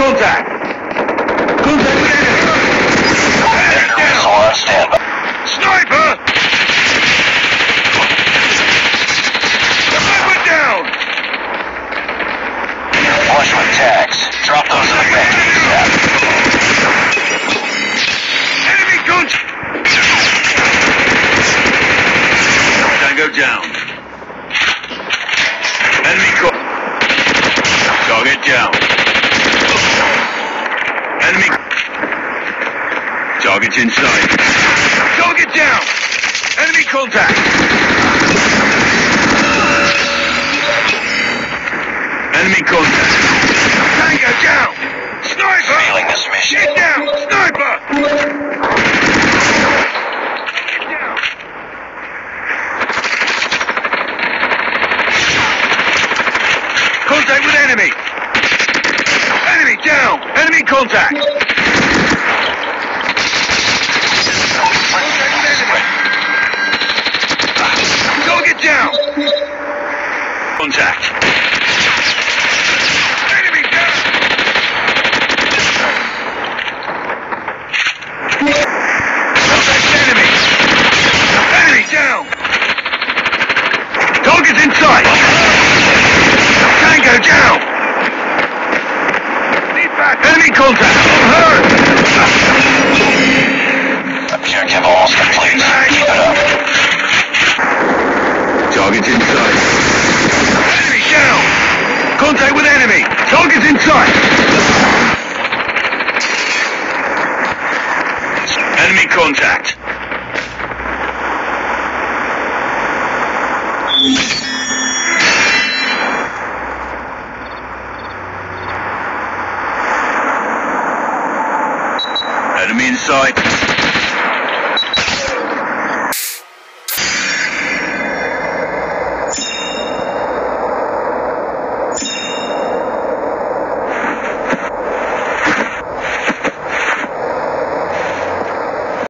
contact! Contact with enemy! Enemy missile on standby. Sniper! Sniper down! Flush with tags. Drop those in the bank ASAP. Enemy contact! Tango down. Enemy target down. Enemy target's inside. Target down. Enemy contact. Enemy contact. Tango down. Sniper. Failing this mission. Get down. Sniper. Get down. Contact with enemy. Enemy down. Enemy contact. Contact with enemy. Target down. Contact. Enemy down. Contact enemy. Enemy down. Target's in sight. Tango down. Need back. Enemy contact. Hurt. Objective almost complete. Keep it up. Target's in sight. Enemy down. Contact with enemy. Target's in sight. Enemy contact. Enemy in sight.